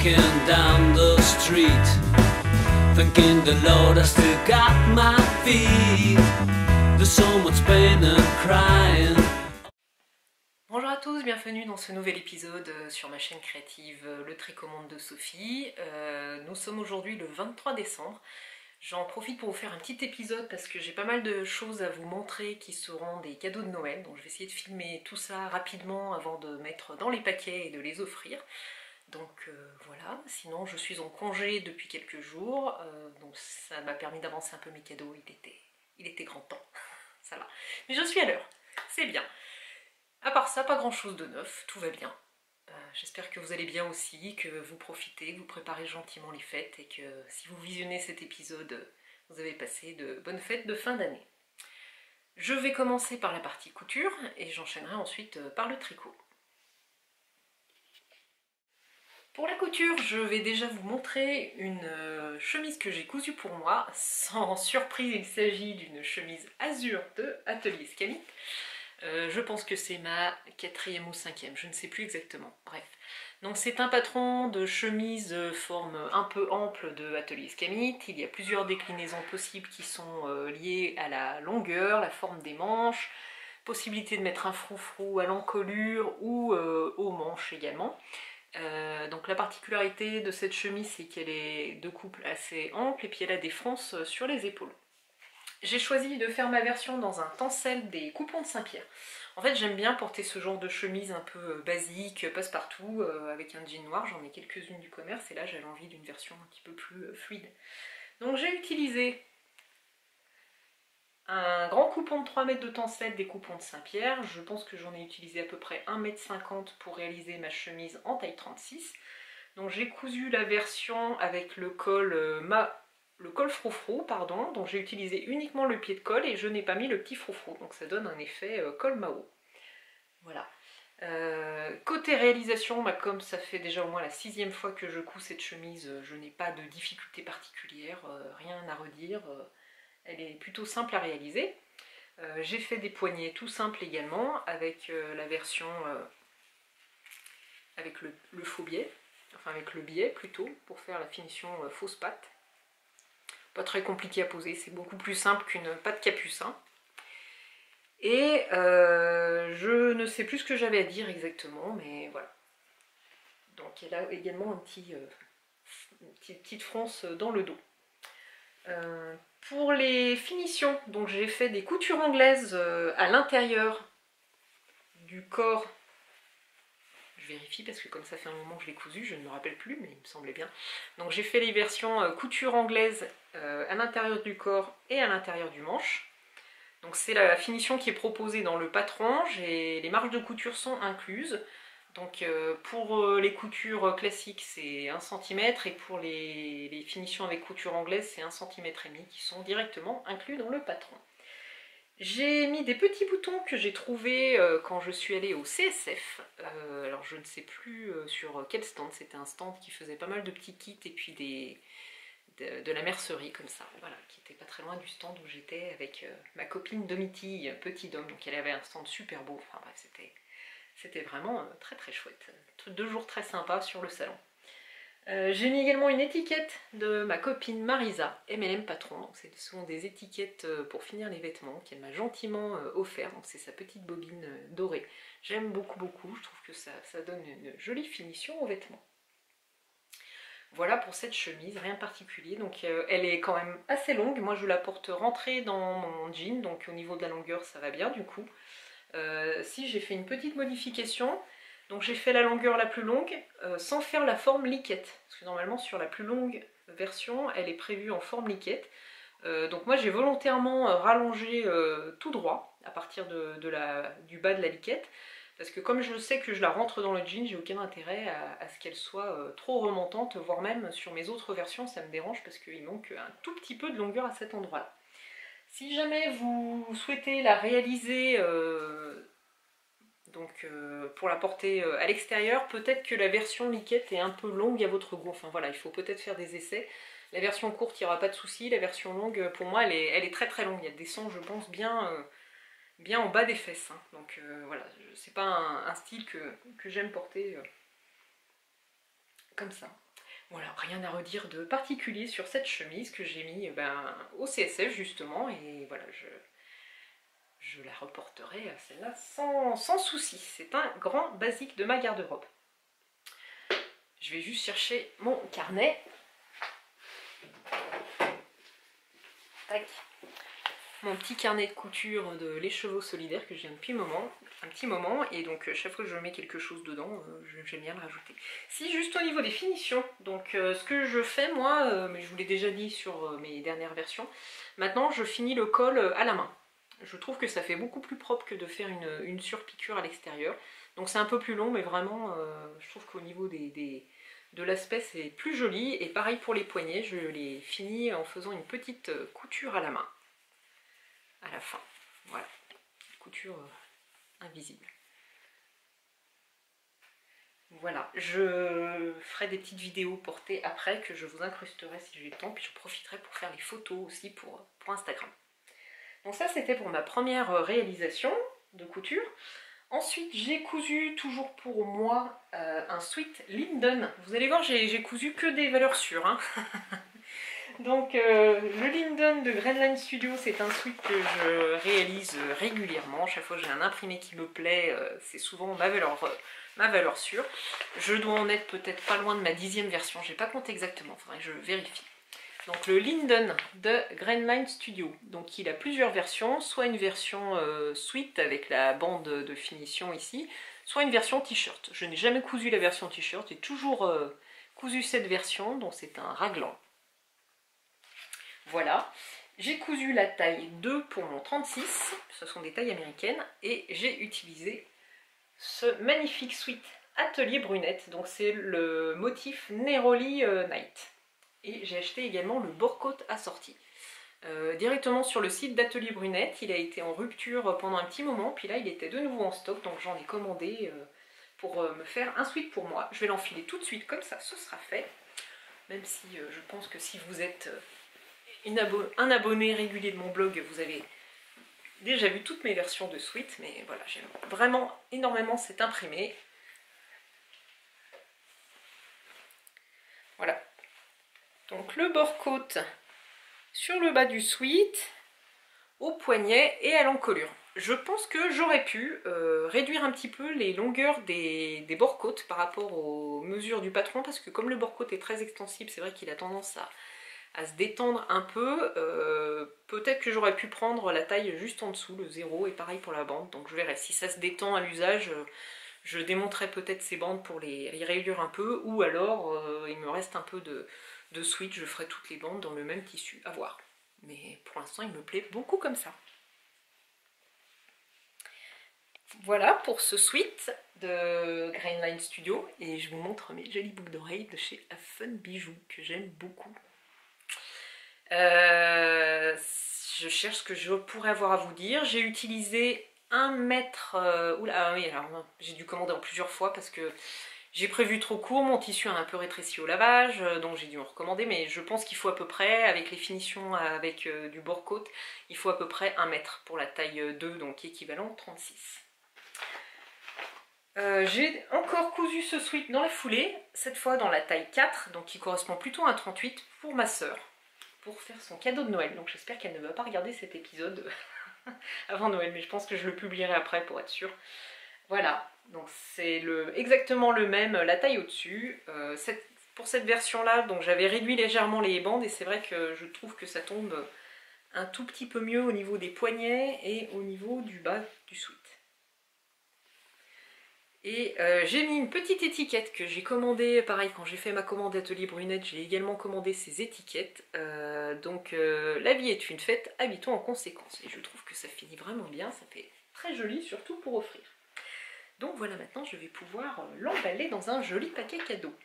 walking down the street, thinking the Lord I still got my feet. There's so much pain and crying. Bonjour à tous, bienvenue dans ce nouvel épisode sur ma chaîne créative Le Tricomonde de Sophie. Nous sommes aujourd'hui le 23 décembre. J'en profite pour vous faire un petit épisode parce que j'ai pas mal de choses à vous montrer qui seront des cadeaux de Noël. Donc je vais essayer de filmer tout ça rapidement avant de mettre dans les paquets et de les offrir. Donc voilà, sinon je suis en congé depuis quelques jours, donc ça m'a permis d'avancer un peu mes cadeaux, il était grand temps, ça va. Mais je suis à l'heure, c'est bien. À part ça, pas grand chose de neuf, tout va bien. J'espère que vous allez bien aussi, que vous profitez, que vous préparez gentiment les fêtes et que si vous visionnez cet épisode, vous avez passé de bonnes fêtes de fin d'année. Je vais commencer par la partie couture et j'enchaînerai ensuite par le tricot. Pour la couture, je vais déjà vous montrer une chemise que j'ai cousue pour moi. Sans surprise, il s'agit d'une chemise azur de Atelier Scamit. Je pense que c'est ma 4e ou 5e, je ne sais plus exactement. Bref. Donc c'est un patron de chemise forme un peu ample de Atelier Scamit. Il y a plusieurs déclinaisons possibles qui sont liées à la longueur, la forme des manches, possibilité de mettre un froufrou à l'encolure ou aux manches également. Donc la particularité de cette chemise, c'est qu'elle est de couple assez ample et puis elle a des fronces sur les épaules. J'ai choisi de faire ma version dans un tencel des coupons de Saint-Pierre. En fait, j'aime bien porter ce genre de chemise un peu basique, passe-partout, avec un jean noir. J'en ai quelques-unes du commerce et là j'avais envie d'une version un petit peu plus fluide. Donc j'ai utilisé un grand coupon de 3 mètres de tencel des coupons de Saint-Pierre. Je pense que j'en ai utilisé à peu près 1,50 m pour réaliser ma chemise en taille 36. Donc j'ai cousu la version avec le col froufrou, pardon. Donc j'ai utilisé uniquement le pied de colle et je n'ai pas mis le petit froufrou. Donc ça donne un effet col Mao. Voilà. Côté réalisation, comme ça fait déjà au moins la 6e fois que je couds cette chemise, je n'ai pas de difficulté particulière, rien à redire. Elle est plutôt simple à réaliser. J'ai fait des poignets tout simples également, avec la version avec le faux biais, enfin avec le biais plutôt, pour faire la finition fausse patte. Pas très compliqué à poser, c'est beaucoup plus simple qu'une patte capucin. Et je ne sais plus ce que j'avais à dire exactement, mais voilà. Donc elle a également une petite fronce dans le dos. Pour les finitions, donc j'ai fait des coutures anglaises à l'intérieur du corps. Je vérifie parce que comme ça fait un moment que je l'ai cousu, je ne me rappelle plus, mais il me semblait bien. Donc j'ai fait les versions couture anglaise à l'intérieur du corps et à l'intérieur du manche. Donc c'est la finition qui est proposée dans le patron, les marges de couture sont incluses. Donc pour les coutures classiques c'est 1 cm et pour les finitions avec couture anglaise c'est 1,5 cm qui sont directement inclus dans le patron. J'ai mis des petits boutons que j'ai trouvés quand je suis allée au CSF. Alors je ne sais plus sur quel stand, c'était un stand qui faisait pas mal de petits kits et puis de la mercerie comme ça, voilà, qui était pas très loin du stand où j'étais avec ma copine Domitille, petit Dom, donc elle avait un stand super beau, enfin bref c'était vraiment très très chouette. 2 jours très sympas sur le salon. J'ai mis également une étiquette de ma copine Marisa, MLM Patron. Donc ce sont des étiquettes pour finir les vêtements qu'elle m'a gentiment offert. Donc c'est sa petite bobine dorée. J'aime beaucoup, je trouve que ça donne une jolie finition aux vêtements. Voilà pour cette chemise, rien de particulier. Donc elle est quand même assez longue. Moi je la porte rentrée dans mon jean, donc au niveau de la longueur ça va bien du coup. Si j'ai fait une petite modification, donc j'ai fait la longueur la plus longue sans faire la forme liquette, parce que normalement sur la plus longue version elle est prévue en forme liquette. Donc moi j'ai volontairement rallongé tout droit à partir du bas de la liquette, parce que comme je sais que je la rentre dans le jean, j'ai aucun intérêt à ce qu'elle soit trop remontante, voire même sur mes autres versions ça me dérange parce qu'il manque un tout petit peu de longueur à cet endroit là. Si jamais vous souhaitez la réaliser pour la porter à l'extérieur, peut-être que la version liquette est un peu longue à votre goût. Enfin voilà, il faut peut-être faire des essais. La version courte, il n'y aura pas de souci. La version longue, pour moi, elle est très très longue. Elle descend, je pense, bien en bas des fesses. Hein. Donc voilà, c'est pas un style que j'aime porter comme ça. Voilà, rien à redire de particulier sur cette chemise que j'ai mis au CSF justement, et voilà, je la reporterai à celle-là sans souci. C'est un grand basique de ma garde-robe. Je vais juste chercher mon carnet. Tac. Mon petit carnet de couture de Les Chevaux Solidaires que j'ai un petit moment, et donc chaque fois que je mets quelque chose dedans, j'aime bien le rajouter. Si, juste au niveau des finitions, donc ce que je fais moi, mais je vous l'ai déjà dit sur mes dernières versions, maintenant je finis le col à la main. Je trouve que ça fait beaucoup plus propre que de faire une surpiqûre à l'extérieur. Donc c'est un peu plus long, mais vraiment je trouve qu'au niveau de l'aspect c'est plus joli. Et pareil pour les poignets, je les finis en faisant une petite couture à la main. À la fin, voilà, couture invisible. Voilà, je ferai des petites vidéos portées après que je vous incrusterai si j'ai le temps, puis je profiterai pour faire les photos aussi pour Instagram. Donc ça c'était pour ma première réalisation de couture. Ensuite j'ai cousu toujours pour moi un sweat Linden. Vous allez voir, j'ai cousu que des valeurs sûres, hein. Donc le Linden de Grainline Studio, c'est un sweat que je réalise régulièrement. Chaque fois que j'ai un imprimé qui me plaît, c'est souvent ma valeur sûre. Je dois en être peut-être pas loin de ma 10e version, j'ai pas compté exactement, faudrait que je vérifie. Donc le Linden de Grainline Studio, donc il a plusieurs versions, soit une version sweat avec la bande de finition ici, soit une version t-shirt. Je n'ai jamais cousu la version t-shirt, j'ai toujours cousu cette version, donc c'est un raglan. Voilà, j'ai cousu la taille 2 pour mon 36, ce sont des tailles américaines, et j'ai utilisé ce magnifique sweat Atelier Brunette, donc c'est le motif Neroli Night. Et j'ai acheté également le bord-côte assorti. Directement sur le site d'Atelier Brunette, il a été en rupture pendant un petit moment, puis là il était de nouveau en stock, donc j'en ai commandé pour me faire un sweat pour moi. Je vais l'enfiler tout de suite, comme ça ce sera fait, même si je pense que si vous êtes un abonné régulier de mon blog, vous avez déjà vu toutes mes versions de sweat, mais voilà, j'aime vraiment énormément cet imprimé. Voilà. Donc le bord-côte sur le bas du sweat, au poignet et à l'encolure. Je pense que j'aurais pu réduire un petit peu les longueurs des bord-côtes par rapport aux mesures du patron, parce que comme le bord-côte est très extensible, c'est vrai qu'il a tendance à se détendre un peu. Peut-être que j'aurais pu prendre la taille juste en dessous, le 0, et pareil pour la bande. Donc je verrai, si ça se détend à l'usage, je démonterai peut-être ces bandes pour les réduire un peu, ou alors il me reste un peu de sweat, je ferai toutes les bandes dans le même tissu, à voir. Mais pour l'instant il me plaît beaucoup comme ça. Voilà pour ce sweat de Grainline Studio, et je vous montre mes jolies boucles d'oreilles de chez Fun Bijoux que j'aime beaucoup. Je cherche ce que je pourrais avoir à vous dire. J'ai utilisé 1 mètre... oula, oui, alors j'ai dû commander en plusieurs fois parce que j'ai prévu trop court, mon tissu a un peu rétréci au lavage, donc j'ai dû en recommander, mais je pense qu'il faut à peu près, avec les finitions avec du bord-côte, il faut à peu près 1 mètre pour la taille 2, donc équivalent 36. J'ai encore cousu ce sweat dans la foulée, cette fois dans la taille 4, donc qui correspond plutôt à un 38 pour ma sœur, pour faire son cadeau de Noël. Donc j'espère qu'elle ne va pas regarder cet épisode avant Noël, mais je pense que je le publierai après pour être sûre. Voilà, donc c'est exactement le même, la taille au-dessus. Pour cette version-là, donc j'avais réduit légèrement les bandes, et c'est vrai que je trouve que ça tombe un tout petit peu mieux au niveau des poignets et au niveau du bas du sweat. Et j'ai mis une petite étiquette que j'ai commandée, pareil, quand j'ai fait ma commande Atelier Brunette, j'ai également commandé ces étiquettes. Donc la vie est une fête, habitons en conséquence. Et je trouve que ça finit vraiment bien, ça fait très joli, surtout pour offrir. Donc voilà, maintenant je vais pouvoir l'emballer dans un joli paquet cadeau.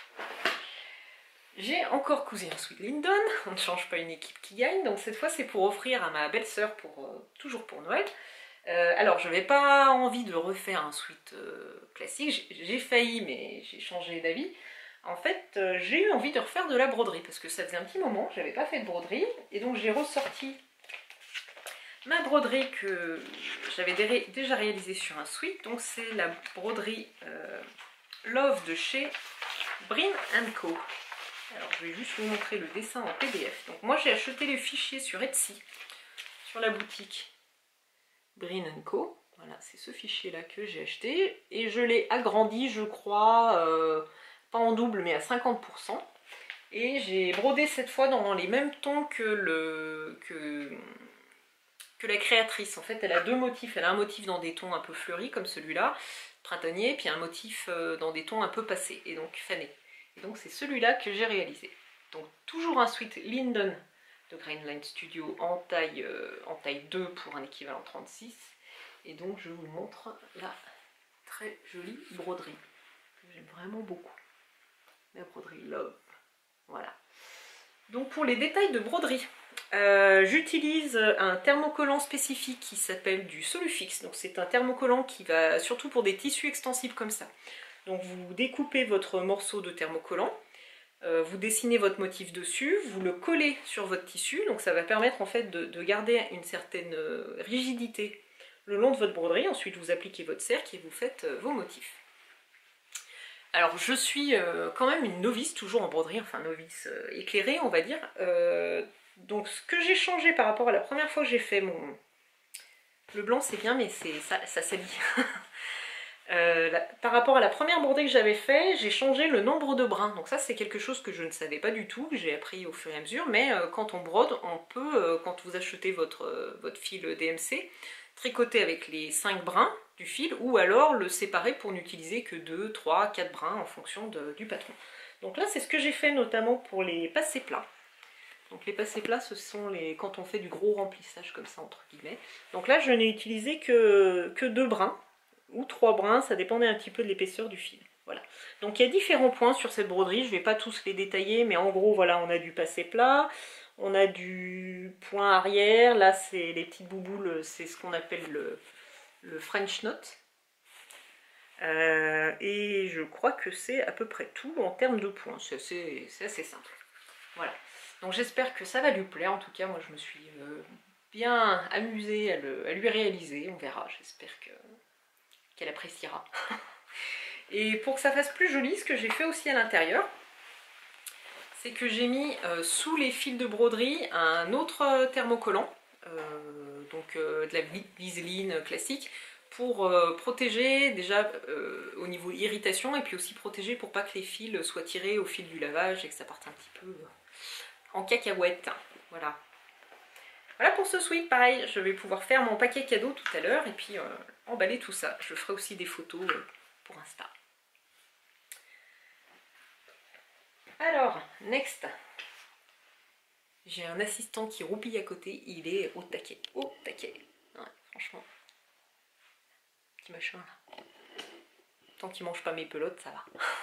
J'ai encore cousu un sweat Linden, on ne change pas une équipe qui gagne, donc cette fois c'est pour offrir à ma belle-sœur, toujours pour Noël. Alors je n'avais pas envie de refaire un sweat classique, j'ai failli mais j'ai changé d'avis. En fait j'ai eu envie de refaire de la broderie parce que ça faisait un petit moment que je n'avais pas fait de broderie, et donc j'ai ressorti ma broderie que j'avais déjà réalisée sur un sweat. Donc c'est la broderie Love de chez Brin & Co. Alors je vais juste vous montrer le dessin en PDF. Donc moi j'ai acheté les fichiers sur Etsy, sur la boutique Brin & Co. Voilà, c'est ce fichier-là que j'ai acheté. Et je l'ai agrandi, je crois, pas en double, mais à 50%. Et j'ai brodé cette fois dans les mêmes tons que la créatrice. En fait, elle a deux motifs. Elle a un motif dans des tons un peu fleuris, comme celui-là, printanier, puis un motif dans des tons un peu passés, et donc fanés. Et donc c'est celui-là que j'ai réalisé. Donc toujours un suite Linden de Grainline Studio en taille 2 pour un équivalent 36. Et donc je vous montre la très jolie broderie que j'aime vraiment beaucoup. La broderie Love. Voilà. Donc pour les détails de broderie, j'utilise un thermocollant spécifique qui s'appelle du Solufix. Donc c'est un thermocollant qui va surtout pour des tissus extensibles comme ça. Donc vous découpez votre morceau de thermocollant, vous dessinez votre motif dessus, vous le collez sur votre tissu, donc ça va permettre en fait de garder une certaine rigidité le long de votre broderie. Ensuite vous appliquez votre cercle et vous faites vos motifs. Alors je suis quand même une novice, toujours en broderie, enfin novice éclairée on va dire. Donc ce que j'ai changé par rapport à la première fois que j'ai fait mon... Le blanc c'est bien mais ça salit. Par rapport à la première brodée que j'avais fait, j'ai changé le nombre de brins. Donc ça c'est quelque chose que je ne savais pas du tout, que j'ai appris au fur et à mesure. Mais quand on brode, on peut, quand vous achetez votre fil DMC, tricoter avec les 5 brins du fil, ou alors le séparer pour n'utiliser que 2, 3, 4 brins en fonction du patron. Donc là c'est ce que j'ai fait notamment pour les passés plats. Donc les passés plats ce sont quand on fait du gros remplissage comme ça entre guillemets. Donc là je n'ai utilisé que 2 brins, ou 3 brins, ça dépendait un petit peu de l'épaisseur du fil. Voilà. Donc il y a différents points sur cette broderie, je ne vais pas tous les détailler, mais en gros voilà, on a du passé plat, on a du point arrière, là c'est les petites bouboules, c'est ce qu'on appelle le French knot. Et je crois que c'est à peu près tout en termes de points, c'est assez simple. Voilà. Donc j'espère que ça va lui plaire, en tout cas moi je me suis bien amusée à lui réaliser, on verra, j'espère qu'elle appréciera. Et pour que ça fasse plus joli, ce que j'ai fait aussi à l'intérieur, c'est que j'ai mis sous les fils de broderie un autre thermocollant, de la Viseline classique, pour protéger déjà au niveau irritation, et puis aussi protéger pour pas que les fils soient tirés au fil du lavage et que ça parte un petit peu en cacahuète. Voilà. Voilà pour ce sweat, pareil, je vais pouvoir faire mon paquet cadeau tout à l'heure et puis emballer tout ça. Je ferai aussi des photos pour Insta. Alors, next. J'ai un assistant qui roupille à côté, il est au taquet. Au taquet. Ouais, franchement. Petit machin là. Tant qu'il mange pas mes pelotes, ça va.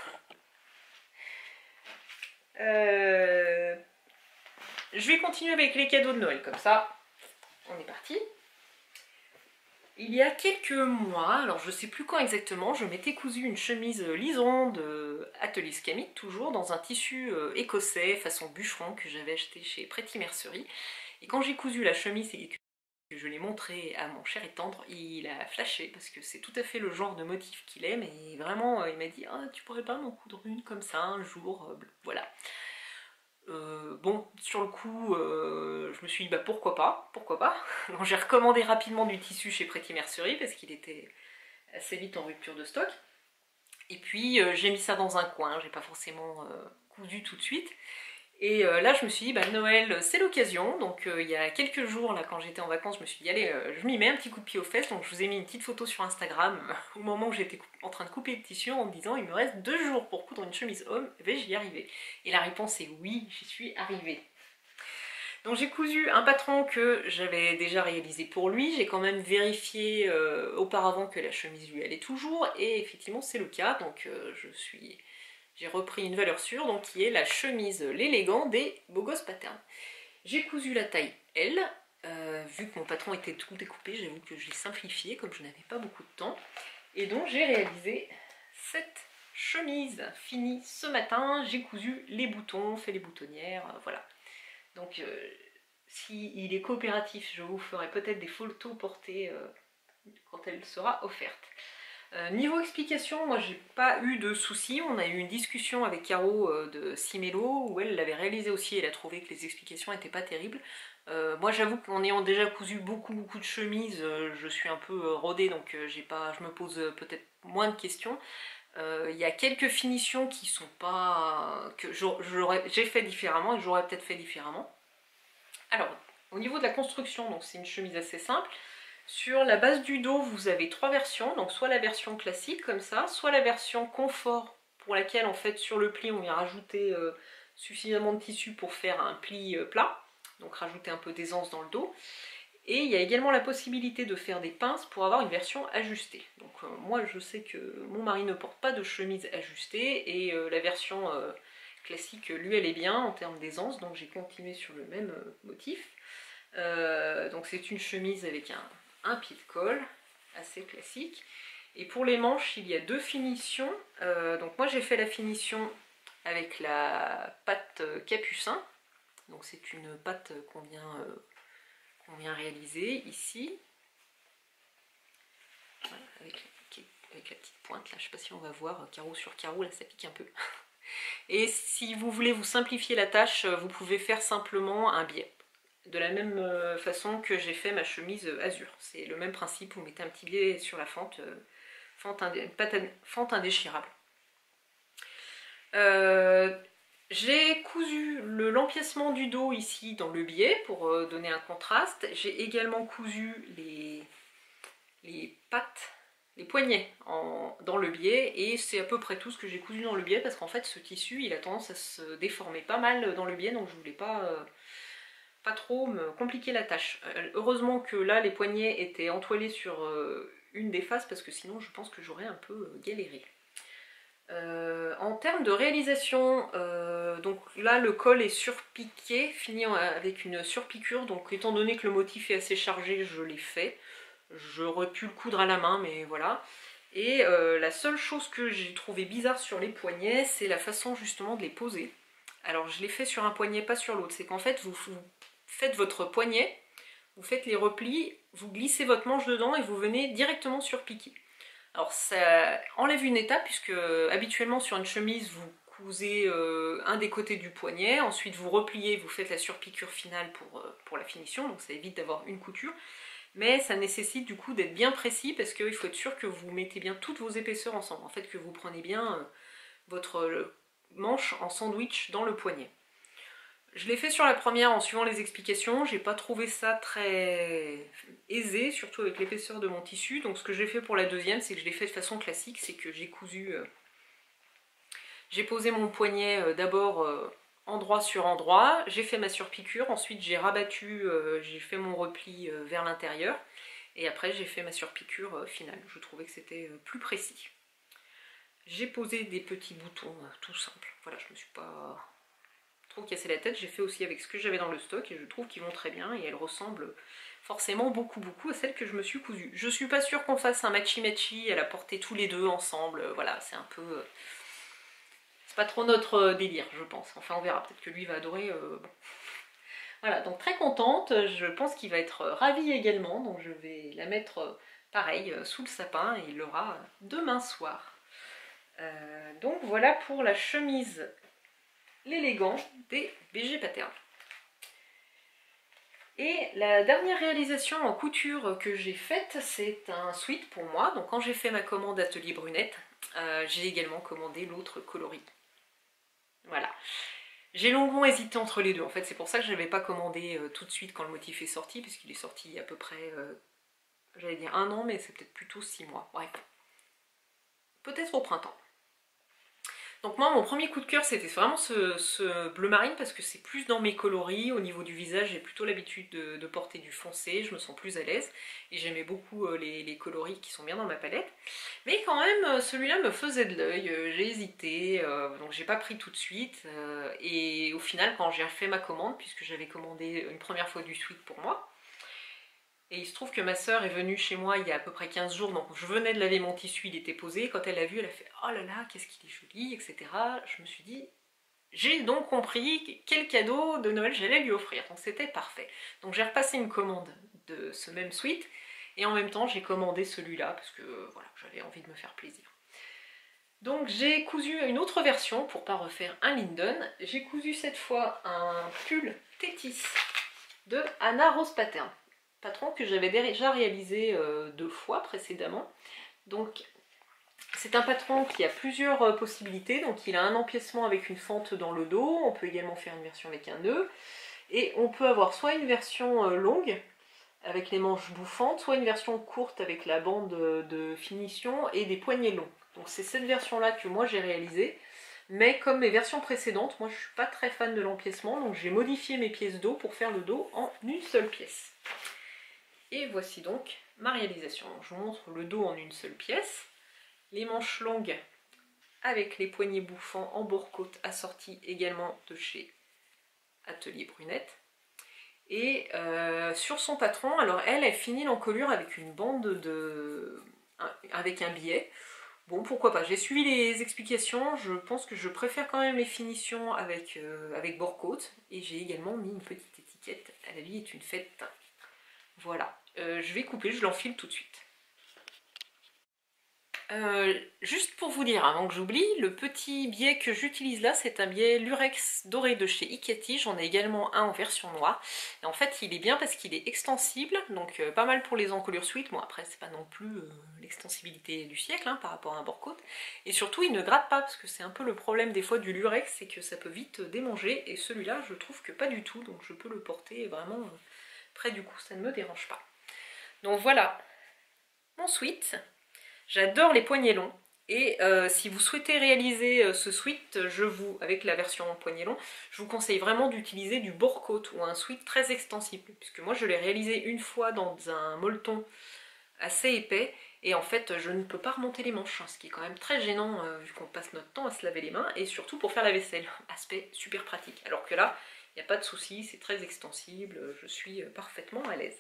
Je vais continuer avec les cadeaux de Noël, comme ça, on est parti. Il y a quelques mois, alors je sais plus quand exactement, je m'étais cousu une chemise lison de Atelier Scamit, toujours dans un tissu écossais façon bûcheron que j'avais acheté chez Pretty Mercerie. Et quand j'ai cousu la chemise et que je l'ai montré à mon cher et tendre, il a flashé parce que c'est tout à fait le genre de motif qu'il aime et vraiment il m'a dit « Ah, tu pourrais pas m'en coudre une comme ça un jour ?» Voilà. Bon, sur le coup, je me suis dit bah pourquoi pas. Donc j'ai recommandé rapidement du tissu chez Pretty Mercerie parce qu'il était assez vite en rupture de stock. Et puis j'ai mis ça dans un coin, j'ai pas forcément cousu tout de suite. Et là je me suis dit bah Noël c'est l'occasion, donc il y a quelques jours là quand j'étais en vacances je me suis dit allez je m'y mets un petit coup de pied aux fesses, donc je vous ai mis une petite photo sur Instagram au moment où j'étais en train de couper le tissu en me disant il me reste 2 jours pour coudre une chemise homme, vais-je y arriver? Et la réponse est oui, j'y suis arrivée. Donc j'ai cousu un patron que j'avais déjà réalisé pour lui, j'ai quand même vérifié auparavant que la chemise lui allait toujours, et effectivement c'est le cas, donc j'ai repris une valeur sûre, donc qui est la chemise l'élégant des Beaux Gosses Pattern. J'ai cousu la taille L, vu que mon patron était tout découpé, j'avoue que je l'ai simplifié comme je n'avais pas beaucoup de temps. Et donc j'ai réalisé cette chemise finie ce matin, j'ai cousu les boutons, fait les boutonnières, voilà. Donc s'il est coopératif, je vous ferai peut-être des photos portées quand elle sera offerte. Niveau explication, moi j'ai pas eu de soucis. On a eu une discussion avec Caro de Simélo où elle l'avait réalisé aussi. Elle a trouvé que les explications n'étaient pas terribles. Moi j'avoue qu'en ayant déjà cousu beaucoup de chemises, je suis un peu rodée, donc je me pose peut-être moins de questions. Il y a quelques finitions qui sont pas... que j'ai fait différemment et que j'aurais peut-être fait différemment. Alors, au niveau de la construction, donc c'est une chemise assez simple. Sur la base du dos, vous avez 3 versions, donc soit la version classique comme ça, soit la version confort pour laquelle en fait sur le pli on vient rajouter suffisamment de tissu pour faire un pli plat, donc rajouter un peu d'aisance dans le dos. Et il y a également la possibilité de faire des pinces pour avoir une version ajustée. Donc moi je sais que mon mari ne porte pas de chemise ajustée et la version classique lui elle est bien en termes d'aisance, donc j'ai continué sur le même motif. Donc c'est une chemise avec un pied de colle assez classique. Et pour les manches il y a 2 finitions. Donc moi j'ai fait la finition avec la patte capucin. Donc c'est une patte qu'on vient réaliser ici. Voilà, avec la petite pointe là, je sais pas si on va voir carreau sur carreau, là ça pique un peu. Et si vous voulez vous simplifier la tâche, vous pouvez faire simplement un biais. De la même façon que j'ai fait ma chemise azur. C'est le même principe, vous mettez un petit biais sur la fente, fente indéchirable. J'ai cousu l'empiècement du dos ici dans le biais pour donner un contraste. J'ai également cousu les pattes, les poignets dans le biais, et c'est à peu près tout ce que j'ai cousu dans le biais parce qu'en fait ce tissu il a tendance à se déformer pas mal dans le biais, donc je voulais pas trop me compliquer la tâche. Heureusement que là les poignets étaient entoilés sur une des faces parce que sinon je pense que j'aurais un peu galéré. En termes de réalisation, donc là le col est surpiqué, fini avec une surpiqûre, donc étant donné que le motif est assez chargé, je l'ai fait. J'aurais pu le coudre à la main, mais voilà. Et la seule chose que j'ai trouvé bizarre sur les poignets, c'est la façon justement de les poser. Alors je l'ai fait sur un poignet, pas sur l'autre. C'est qu'en fait, vous faites votre poignet, vous faites les replis, vous glissez votre manche dedans et vous venez directement surpiquer. Alors ça enlève une étape puisque habituellement sur une chemise vous cousez un des côtés du poignet, ensuite vous repliez, vous faites la surpiqûre finale pour la finition, donc ça évite d'avoir une couture. Mais ça nécessite du coup d'être bien précis parce qu'il faut être sûr que vous mettez bien toutes vos épaisseurs ensemble, en fait que vous prenez bien votre manche en sandwich dans le poignet. Je l'ai fait sur la première en suivant les explications, j'ai pas trouvé ça très aisé, surtout avec l'épaisseur de mon tissu, donc ce que j'ai fait pour la deuxième, c'est que je l'ai fait de façon classique, c'est que j'ai cousu, j'ai posé mon poignet d'abord endroit sur endroit, j'ai fait ma surpiqûre, ensuite j'ai rabattu, j'ai fait mon repli vers l'intérieur, et après j'ai fait ma surpiqûre finale, je trouvais que c'était plus précis. J'ai posé des petits boutons tout simples, voilà, je me suis pas trop cassé la tête, j'ai fait aussi avec ce que j'avais dans le stock et je trouve qu'ils vont très bien et elles ressemblent forcément beaucoup à celles que je me suis cousues. Je suis pas sûre qu'on fasse un matchy-matchy à la porter tous les deux ensemble, voilà, c'est un peu... c'est pas trop notre délire, je pense. Enfin, on verra, peut-être que lui va adorer. Bon. Voilà, donc très contente, je pense qu'il va être ravi également, donc je vais la mettre pareil sous le sapin et il l'aura demain soir. Donc voilà pour la chemise l'élégant des BG Pattern. Et la dernière réalisation en couture que j'ai faite, c'est un sweat pour moi. Donc quand j'ai fait ma commande Atelier Brunette, j'ai également commandé l'autre coloris. Voilà. J'ai longuement hésité entre les deux. En fait, c'est pour ça que je n'avais pas commandé tout de suite quand le motif est sorti, puisqu'il est sorti il y a à peu près, j'allais dire 1 an, mais c'est peut-être plutôt 6 mois. Bref. Peut-être au printemps. Donc moi, mon premier coup de cœur, c'était vraiment ce bleu marine parce que c'est plus dans mes coloris. Au niveau du visage, j'ai plutôt l'habitude de porter du foncé, je me sens plus à l'aise. Et j'aimais beaucoup les coloris qui sont bien dans ma palette. Mais quand même, celui-là me faisait de l'œil, j'ai hésité, donc j'ai pas pris tout de suite. Et au final, quand j'ai fait ma commande, puisque j'avais commandé une première fois du sweat pour moi, et il se trouve que ma soeur est venue chez moi il y a à peu près 15 jours, donc je venais de laver mon tissu, il était posé. Quand elle l'a vu, elle a fait « Oh là là, qu'est-ce qu'il est joli », etc. Je me suis dit, j'ai donc compris quel cadeau de Noël j'allais lui offrir, donc c'était parfait. Donc j'ai repassé une commande de ce même sweat, Et en même temps j'ai commandé celui-là parce que voilà, j'avais envie de me faire plaisir. Donc j'ai cousu une autre version pour pas refaire un Linden. J'ai cousu cette fois un pull Tétis de Anna Rose Pattern. Patron que j'avais déjà réalisé 2 fois précédemment. Donc c'est un patron qui a plusieurs possibilités. Donc il a un empiècement avec une fente dans le dos. On peut également faire une version avec un nœud. Et on peut avoir soit une version longue avec les manches bouffantes, soit une version courte avec la bande de finition et des poignets longs. Donc c'est cette version-là que moi j'ai réalisée. Mais comme mes versions précédentes, moi je suis pas très fan de l'empiècement, donc j'ai modifié mes pièces dos pour faire le dos en une seule pièce. Et voici donc ma réalisation. Je vous montre le dos en une seule pièce. Les manches longues avec les poignets bouffants en bord-côte assortis également de chez Atelier Brunette. Et sur son patron, alors elle finit l'encolure avec une bande avec un biais. Bon, pourquoi pas, j'ai suivi les explications, je pense que je préfère quand même les finitions avec bord-côte. Et j'ai également mis une petite étiquette, la vie est une fête. Voilà, je vais couper, je l'enfile tout de suite. Juste pour vous dire, avant que j'oublie, le petit biais que j'utilise là, c'est un biais Lurex doré de chez Ikati. J'en ai également un en version noire. Et en fait, il est bien parce qu'il est extensible, donc pas mal pour les encolures suites. Bon, après, c'est pas non plus l'extensibilité du siècle par rapport à un bord-côte. Et surtout, il ne gratte pas, parce que c'est un peu le problème des fois du Lurex, c'est que ça peut vite démanger. Et celui-là, je trouve que pas du tout, donc je peux le porter vraiment près du cou, ça ne me dérange pas. Donc voilà, mon sweat. J'adore les poignets longs et si vous souhaitez réaliser ce sweat, avec la version poignet long, je vous conseille vraiment d'utiliser du bord-côte ou un sweat très extensible, puisque moi je l'ai réalisé une fois dans un molleton assez épais et en fait je ne peux pas remonter les manches, ce qui est quand même très gênant vu qu'on passe notre temps à se laver les mains et surtout pour faire la vaisselle, aspect super pratique. Alors que là, il n'y a pas de souci, c'est très extensible, je suis parfaitement à l'aise.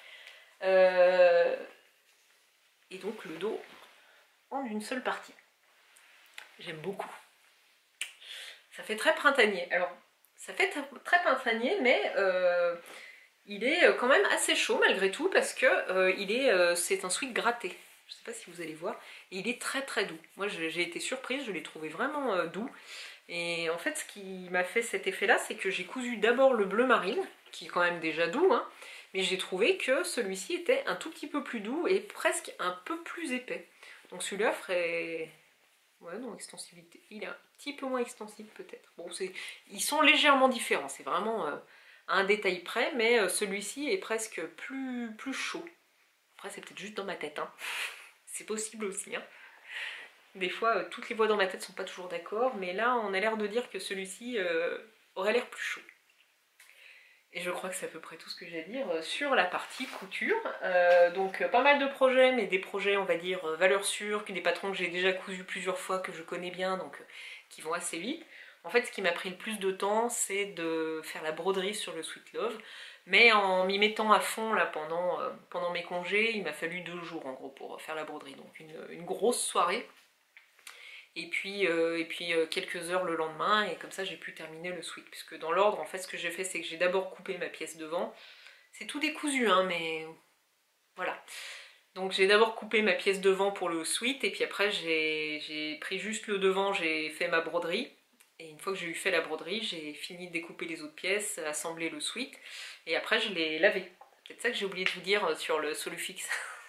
Et donc le dos en une seule partie. J'aime beaucoup. Ça fait très printanier. Alors, ça fait très printanier, mais il est quand même assez chaud malgré tout parce que c'est un sweat gratté. Je ne sais pas si vous allez voir. Et il est très très doux. Moi j'ai été surprise, je l'ai trouvé vraiment doux. Et en fait ce qui m'a fait cet effet là, c'est que j'ai cousu d'abord le bleu marine, qui est quand même déjà doux, mais j'ai trouvé que celui-ci était un tout petit peu plus doux et presque un peu plus épais. Donc celui-là ferait... Ouais, non, extensibilité. Il est un petit peu moins extensible peut-être. Bon, ils sont légèrement différents, c'est vraiment à un détail près, mais celui-ci est presque plus chaud. Après, c'est peut-être juste dans ma tête, C'est possible aussi, Des fois, toutes les voix dans ma tête sont pas toujours d'accord, mais là, on a l'air de dire que celui-ci aurait l'air plus chaud. Et je crois que c'est à peu près tout ce que j'ai à dire sur la partie couture. Donc pas mal de projets, mais des projets on va dire valeur sûre, des patrons que j'ai déjà cousus plusieurs fois, que je connais bien, donc qui vont assez vite. En fait ce qui m'a pris le plus de temps, c'est de faire la broderie sur le Sweet Love. Mais en m'y mettant à fond là pendant mes congés, il m'a fallu 2 jours en gros pour faire la broderie. Donc une grosse soirée. Et puis quelques heures le lendemain, et comme ça j'ai pu terminer le sweat. Puisque dans l'ordre, en fait, ce que j'ai fait, c'est que j'ai d'abord coupé ma pièce devant. C'est tout décousu, mais voilà. Donc j'ai d'abord coupé ma pièce devant pour le sweat, et puis après j'ai pris juste le devant, j'ai fait ma broderie. Et une fois que j'ai eu fait la broderie, j'ai fini de découper les autres pièces, assembler le sweat, et après je l'ai lavé. C'est peut-être ça que j'ai oublié de vous dire sur le Solufix.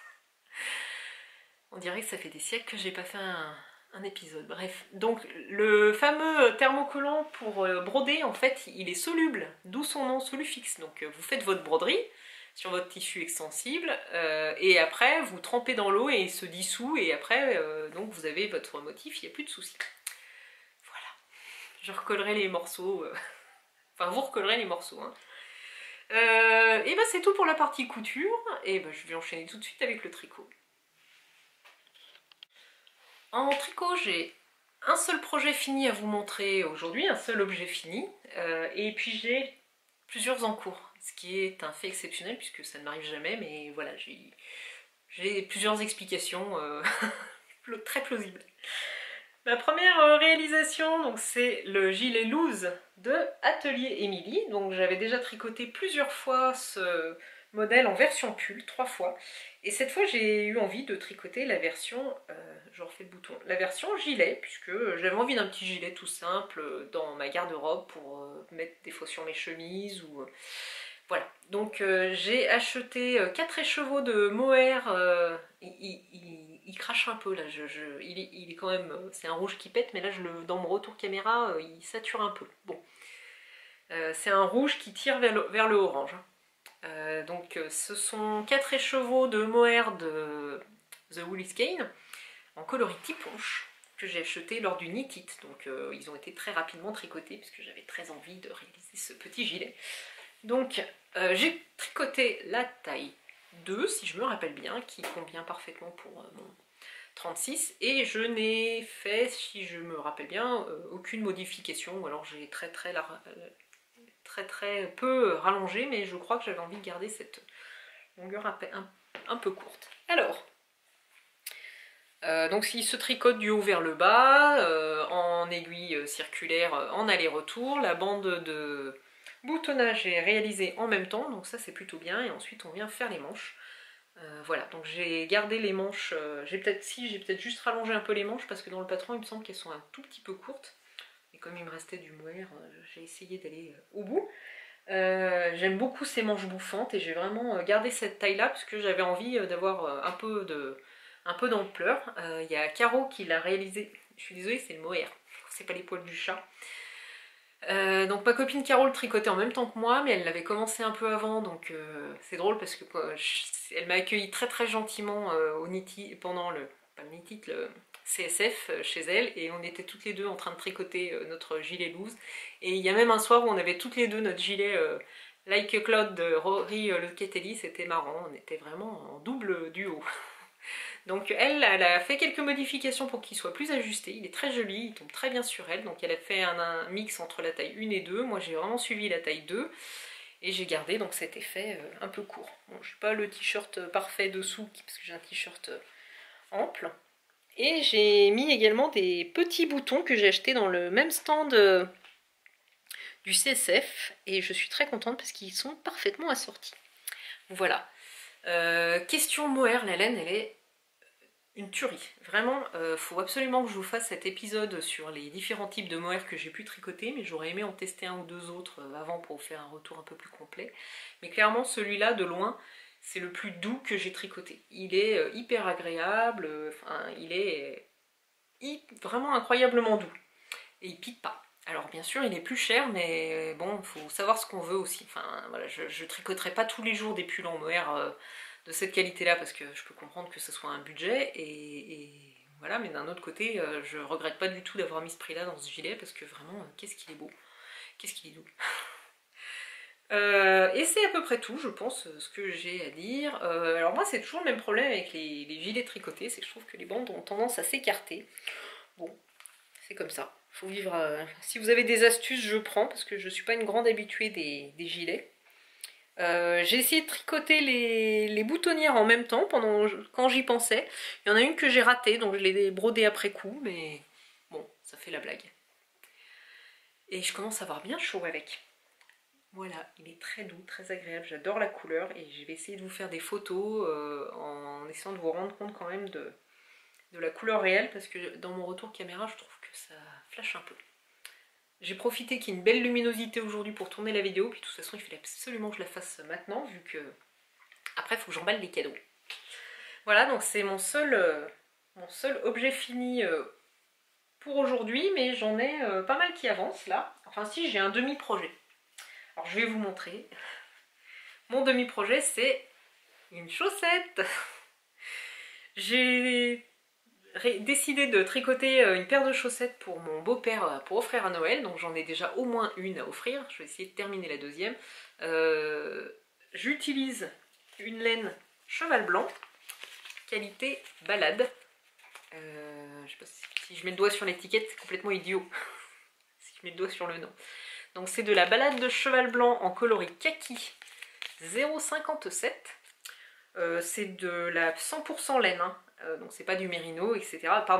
On dirait que ça fait des siècles que j'ai pas fait un épisode. Bref, donc le fameux thermocollant pour broder, en fait, il est soluble, d'où son nom Solufix. Donc vous faites votre broderie sur votre tissu extensible et après vous trempez dans l'eau et il se dissout, et après donc vous avez votre motif, il n'y a plus de soucis. Voilà, je recollerai les morceaux, enfin vous recollerez les morceaux. Et ben c'est tout pour la partie couture, et ben je vais enchaîner tout de suite avec le tricot. En tricot, j'ai un seul projet fini à vous montrer aujourd'hui, un seul objet fini, et puis j'ai plusieurs en cours, ce qui est un fait exceptionnel puisque ça ne m'arrive jamais, mais voilà, j'ai plusieurs explications très plausibles. Ma première réalisation, donc c'est le gilet loose de Atelier Émilie. Donc j'avais déjà tricoté plusieurs fois ce modèle en version pull, 3 fois. Et cette fois j'ai eu envie de tricoter la version, je refais le bouton, la version gilet, puisque j'avais envie d'un petit gilet tout simple dans ma garde-robe pour mettre des fois sur mes chemises ou... Voilà, donc j'ai acheté 4 écheveaux de mohair, il crache un peu là, il est quand même, c'est un rouge qui pète, mais là dans mon retour caméra, il sature un peu. Bon, c'est un rouge qui tire vers le orange. Donc ce sont 4 écheveaux de mohair de The Woolly Skein, en coloris tiponche, que j'ai acheté lors du Knit It, donc ils ont été très rapidement tricotés, puisque j'avais très envie de réaliser ce petit gilet. Donc j'ai tricoté la taille 2, si je me rappelle bien, qui convient parfaitement pour mon 36, et je n'ai fait, si je me rappelle bien, aucune modification, ou alors j'ai très peu rallongé, mais je crois que j'avais envie de garder cette longueur un peu courte. Alors, donc il se tricote du haut vers le bas, en aiguille circulaire, en aller-retour, la bande de boutonnage est réalisé en même temps, donc ça c'est plutôt bien, et ensuite on vient faire les manches. Voilà, donc j'ai gardé les manches, j'ai peut-être juste rallongé un peu les manches, parce que dans le patron il me semble qu'elles sont un tout petit peu courtes, et comme il me restait du mohair, j'ai essayé d'aller au bout. J'aime beaucoup ces manches bouffantes, et j'ai vraiment gardé cette taille là, parce que j'avais envie d'avoir un peu d'ampleur. Il y a Caro qui l'a réalisé, je suis désolée c'est le mohair, c'est pas les poils du chat. Donc ma copine Carole tricotait en même temps que moi, mais elle l'avait commencé un peu avant, donc c'est drôle parce que elle m'a accueilli très gentiment au pendant le CSF chez elle, et on était toutes les deux en train de tricoter notre gilet loose. Et il y a même un soir où on avait toutes les deux notre gilet Like a Cloud de Rory Locatelli, c'était marrant, on était vraiment en double duo. Donc elle a fait quelques modifications pour qu'il soit plus ajusté, il est très joli, il tombe très bien sur elle, donc elle a fait un mix entre la taille 1 et 2, moi j'ai vraiment suivi la taille 2, et j'ai gardé donc cet effet un peu court. Bon, je n'ai pas le t-shirt parfait dessous, parce que j'ai un t-shirt ample, et j'ai mis également des petits boutons que j'ai achetés dans le même stand du CSF, et je suis très contente parce qu'ils sont parfaitement assortis. Voilà. Question mohair, la laine elle est une tuerie. Vraiment, faut absolument que je vous fasse cet épisode sur les différents types de mohair que j'ai pu tricoter, mais j'aurais aimé en tester un ou deux autres avant pour vous faire un retour un peu plus complet. Mais clairement, celui-là, de loin, c'est le plus doux que j'ai tricoté. Il est hyper agréable, il est vraiment incroyablement doux. Et il pique pas. Alors bien sûr, il est plus cher, mais bon, il faut savoir ce qu'on veut aussi. Enfin, voilà, je tricoterai pas tous les jours des pulls en mohair de cette qualité-là, parce que je peux comprendre que ce soit un budget, et voilà, mais d'un autre côté, je regrette pas du tout d'avoir mis ce prix-là dans ce gilet, parce que vraiment, qu'est-ce qu'il est beau, qu'est-ce qu'il est doux. Et c'est à peu près tout, je pense, ce que j'ai à dire. Alors moi, c'est toujours le même problème avec les gilets tricotés, c'est que je trouve que les bandes ont tendance à s'écarter. Bon, c'est comme ça, faut vivre. Si vous avez des astuces, je prends, parce que je suis pas une grande habituée des gilets. J'ai essayé de tricoter les boutonnières en même temps quand j'y pensais. Il y en a une que j'ai ratée, donc je l'ai brodée après coup, mais bon, ça fait la blague. Et je commence à avoir bien chaud avec. Voilà, il est très doux, très agréable, j'adore la couleur, et je vais essayer de vous faire des photos en essayant de vous rendre compte quand même de la couleur réelle, parce que dans mon retour caméra, je trouve que ça flash un peu. J'ai profité qu'il y ait une belle luminosité aujourd'hui pour tourner la vidéo, puis de toute façon il fallait absolument que je la fasse maintenant, vu que après il faut que j'emballe les cadeaux. Voilà, donc c'est mon seul objet fini pour aujourd'hui, mais j'en ai pas mal qui avancent là. Enfin si, j'ai un demi-projet. Alors je vais vous montrer. Mon demi-projet, c'est une chaussette. J'ai décidé de tricoter une paire de chaussettes pour mon beau-père pour offrir à Noël, donc j'en ai déjà au moins une à offrir, je vais essayer de terminer la deuxième. J'utilise une laine cheval blanc, qualité balade. Je sais pas si je mets le doigt sur l'étiquette, c'est complètement idiot si je mets le doigt sur le nom. Donc c'est de la balade de cheval blanc en coloris kaki 0,57. C'est de la 100% laine, hein. Donc c'est pas du mérino, etc. Pardon,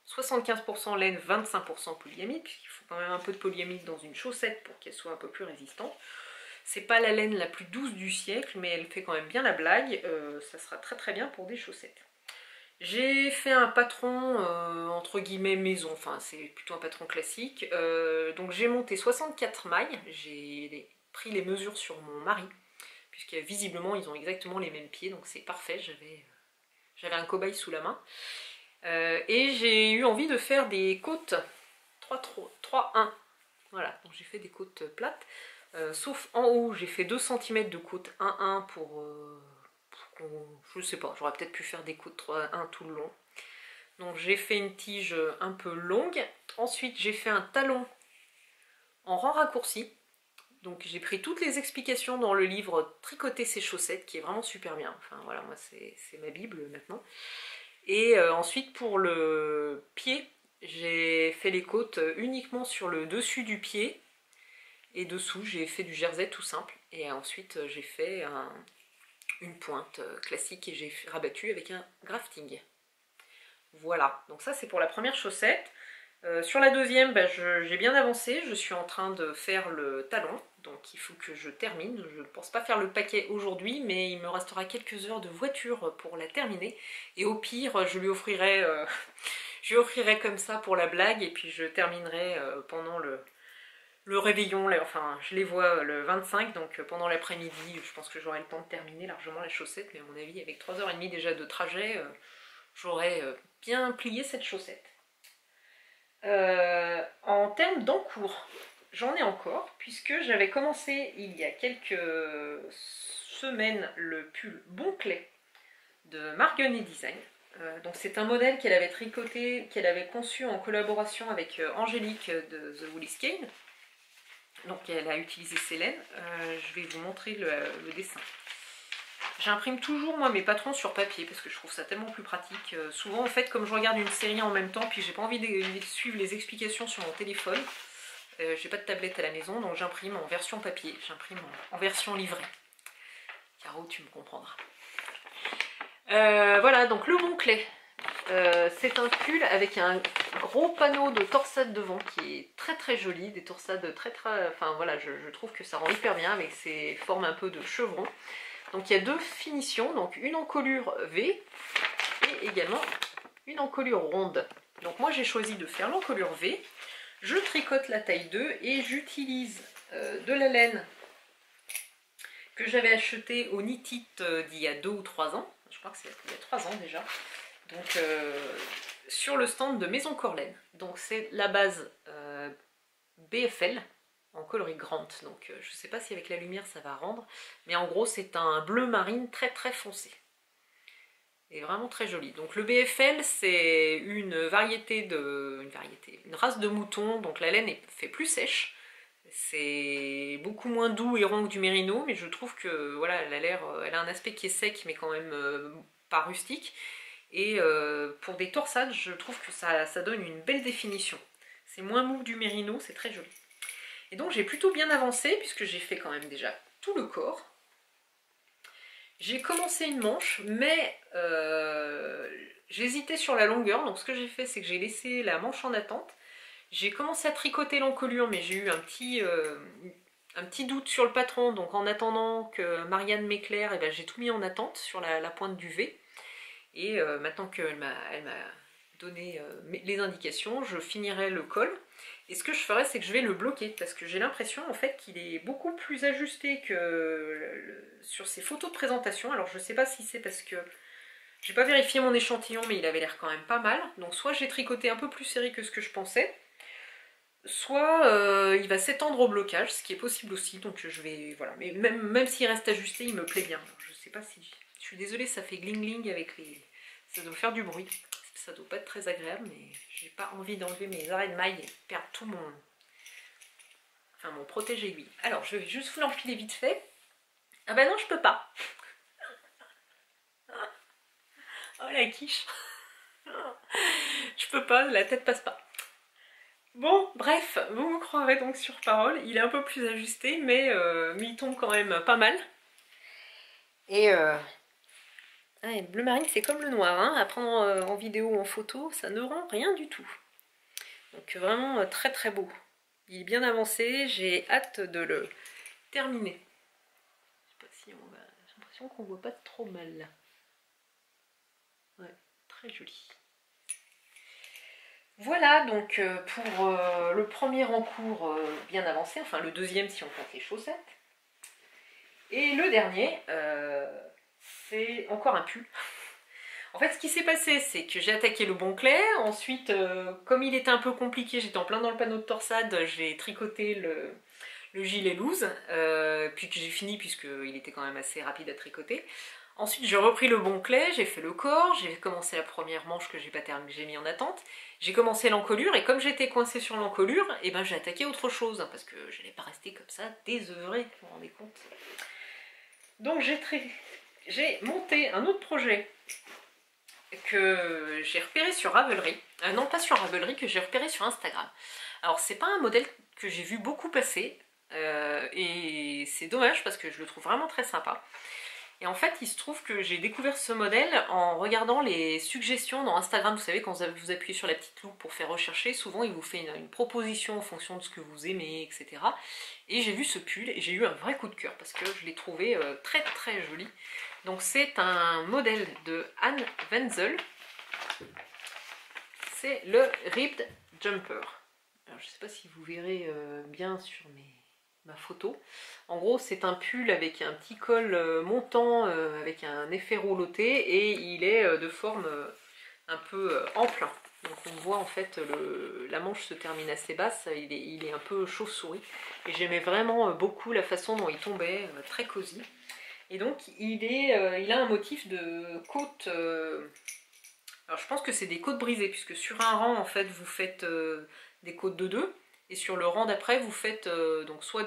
75% laine, 25% polyamide, puisqu'il faut quand même un peu de polyamide dans une chaussette pour qu'elle soit un peu plus résistante. C'est pas la laine la plus douce du siècle, mais elle fait quand même bien la blague, ça sera très très bien pour des chaussettes. J'ai fait un patron entre guillemets maison, enfin c'est plutôt un patron classique, donc j'ai monté 64 mailles, j'ai pris les mesures sur mon mari, puisque visiblement ils ont exactement les mêmes pieds, donc c'est parfait, j'avais un cobaye sous la main. Et j'ai eu envie de faire des côtes 3-1, voilà, donc j'ai fait des côtes plates, sauf en haut j'ai fait 2 cm de côte 1-1 pour je sais pas, j'aurais peut-être pu faire des côtes 3-1 tout le long. Donc j'ai fait une tige un peu longue, ensuite j'ai fait un talon en rang raccourci. Donc j'ai pris toutes les explications dans le livre Tricoter ses chaussettes, qui est vraiment super bien. Enfin voilà, moi c'est ma bible maintenant. Et ensuite pour le pied, j'ai fait les côtes uniquement sur le dessus du pied. Et dessous j'ai fait du jersey tout simple. Et ensuite j'ai fait une pointe classique et j'ai rabattu avec un grafting. Voilà, donc ça c'est pour la première chaussette. Sur la deuxième, bah, j'ai bien avancé, je suis en train de faire le talon, donc il faut que je termine. Je ne pense pas faire le paquet aujourd'hui, mais il me restera quelques heures de voiture pour la terminer. Et au pire, je lui offrirai, comme ça pour la blague, et puis je terminerai pendant le réveillon, enfin je les vois le 25, donc pendant l'après-midi, je pense que j'aurai le temps de terminer largement la chaussette, mais à mon avis avec 3h30 déjà de trajet, j'aurai bien plié cette chaussette. En termes d'encours, j'en ai encore, puisque j'avais commencé il y a quelques semaines le pull Bonclay de Marguerite Design. Donc c'est un modèle qu'elle avait tricoté, qu'elle avait conçu en collaboration avec Angélique de The Woolly Skein. Donc elle a utilisé ses laines. Je vais vous montrer le dessin. J'imprime toujours moi mes patrons sur papier parce que je trouve ça tellement plus pratique. Souvent en fait comme je regarde une série en même temps puis j'ai pas envie de suivre les explications sur mon téléphone, j'ai pas de tablette à la maison donc j'imprime en version papier, j'imprime en version livrée. Caro, tu me comprendras. Voilà, donc le Bonclay. C'est un pull avec un gros panneau de torsade devant qui est très très joli, des torsades très enfin voilà, je trouve que ça rend hyper bien avec ses formes un peu de chevron. Donc il y a 2 finitions, donc une encolure V et également une encolure ronde. Donc moi j'ai choisi de faire l'encolure V, je tricote la taille 2 et j'utilise de la laine que j'avais achetée au Knit It d'il y a 2 ou 3 ans, je crois que c'est il y a 3 ans déjà, donc sur le stand de Maison Corlaine. Donc c'est la base BFL, en coloris Grant, donc je sais pas si avec la lumière ça va rendre, mais en gros c'est un bleu marine très très foncé. Et vraiment très joli. Donc le BFL c'est une race de mouton, donc la laine fait plus sèche. C'est beaucoup moins doux et rond que du mérino, mais je trouve que voilà, elle a un aspect qui est sec mais quand même pas rustique. Et pour des torsades, je trouve que ça donne une belle définition. C'est moins mou que du mérino, c'est très joli. Et donc j'ai plutôt bien avancé puisque j'ai fait quand même déjà tout le corps. J'ai commencé une manche, mais j'hésitais sur la longueur, donc ce que j'ai fait c'est que j'ai laissé la manche en attente. J'ai commencé à tricoter l'encolure, mais j'ai eu un petit doute sur le patron, donc en attendant que Marianne m'éclaire, eh ben, j'ai tout mis en attente sur la pointe du V. Et maintenant qu'elle m'a donné les indications, je finirai le col. Et ce que je ferai, c'est que je vais le bloquer, parce que j'ai l'impression en fait qu'il est beaucoup plus ajusté que sur ses photos de présentation. Alors je sais pas si c'est parce que j'ai pas vérifié mon échantillon, mais il avait l'air quand même pas mal. Donc soit j'ai tricoté un peu plus serré que ce que je pensais, soit il va s'étendre au blocage, ce qui est possible aussi. Donc je vais, voilà, mais même s'il reste ajusté, il me plaît bien. Alors, je sais pas si, je suis désolée, ça fait gling gling avec les, ça doit faire du bruit. Ça doit pas être très agréable, mais j'ai pas envie d'enlever mes arrêts de maille et perdre tout mon protège-aiguille. Alors je vais juste vous l'enfiler vite fait. Ah bah non, je peux pas. Oh la quiche. Je peux pas, la tête passe pas. Bon, bref, vous me croirez donc sur parole. Il est un peu plus ajusté, mais il tombe quand même pas mal. Et Ah, et le bleu marine, c'est comme le noir, hein. À prendre en vidéo ou en photo, ça ne rend rien du tout. Donc vraiment très très beau. Il est bien avancé, j'ai hâte de le terminer. Je sais pas si on va... J'ai l'impression qu'on voit pas trop mal là. Ouais, très joli. Voilà donc pour le premier en cours bien avancé, enfin le deuxième si on compte les chaussettes. Et le dernier, c'est encore un pull. En fait, ce qui s'est passé, c'est que j'ai attaqué le bon clair. Ensuite, comme il était un peu compliqué, j'étais en plein dans le panneau de torsade, j'ai tricoté le gilet loose, puis que j'ai fini puisqu'il était quand même assez rapide à tricoter. Ensuite, j'ai repris le bon clair, j'ai fait le corps, j'ai commencé la première manche que j'ai pas terminée, que j'ai mis en attente. J'ai commencé l'encolure et comme j'étais coincée sur l'encolure, et ben j'ai attaqué autre chose parce que je n'allais pas rester comme ça désœuvrée, vous vous rendez compte. Donc j'ai monté un autre projet que j'ai repéré sur Ravelry, non pas sur Ravelry, que j'ai repéré sur Instagram. Alors c'est pas un modèle que j'ai vu beaucoup passer, et c'est dommage parce que je le trouve vraiment très sympa. Et en fait il se trouve que j'ai découvert ce modèle en regardant les suggestions dans Instagram. Vous savez, quand vous appuyez sur la petite loupe pour faire rechercher, souvent il vous fait une proposition en fonction de ce que vous aimez, etc. Et j'ai vu ce pull et j'ai eu un vrai coup de cœur parce que je l'ai trouvé très très joli. Donc c'est un modèle de Anne Wenzel. C'est le Ribbed Jumper. Alors je ne sais pas si vous verrez bien sur ma photo. En gros c'est un pull avec un petit col montant avec un effet rouloté et il est de forme un peu ample. Donc on voit en fait la manche se termine assez basse, il est un peu chauve-souris. Et j'aimais vraiment beaucoup la façon dont il tombait, très cosy. Et donc il a un motif de côte, alors je pense que c'est des côtes brisées, puisque sur un rang en fait vous faites des côtes de 2, et sur le rang d'après vous faites donc soit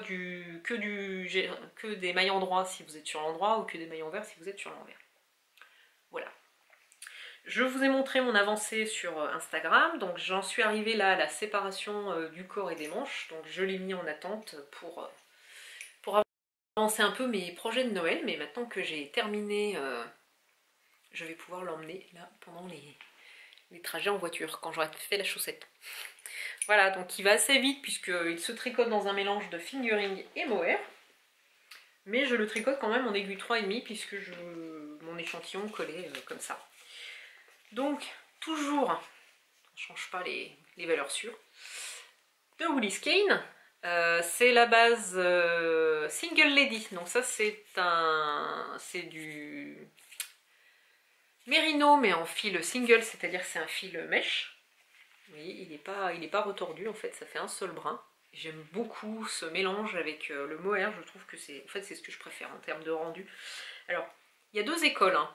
que des mailles endroits si vous êtes sur l'endroit, ou que des mailles envers si vous êtes sur l'envers. Voilà. Je vous ai montré mon avancée sur Instagram, donc j'en suis arrivée là à la séparation du corps et des manches, donc je l'ai mis en attente pour avancer un peu mes projets de Noël, mais maintenant que j'ai terminé, je vais pouvoir l'emmener là pendant les trajets en voiture, quand j'aurai fait la chaussette. Voilà, donc il va assez vite puisqu'il se tricote dans un mélange de fingering et mohair, mais je le tricote quand même en aiguille 3,5 puisque mon échantillon collait comme ça. Donc, toujours, on ne change pas les valeurs sûres, de Woolly Skein. C'est la base Single Lady, donc ça c'est du mérino mais en fil single, c'est-à-dire c'est un fil mèche. Vous voyez, il n'est pas retordu en fait, ça fait un seul brin. J'aime beaucoup ce mélange avec le mohair, je trouve que c'est ce que je préfère en termes de rendu. Alors, il y a deux écoles hein,